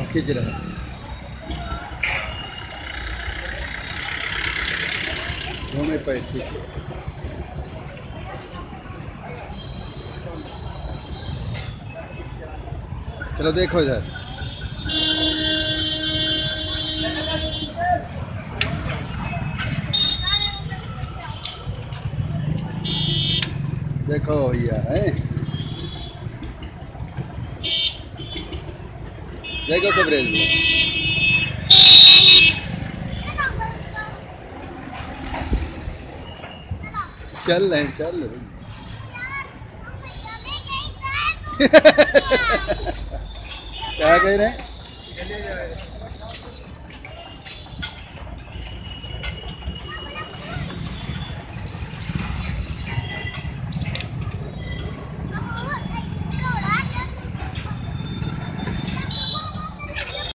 खींच रहे हैं। घूमे पे ठीक है। चलो देखो इधर, देखो भैया है, देखो सब रेल में चल रहे, चल रहे। क्या कह रहे हैं?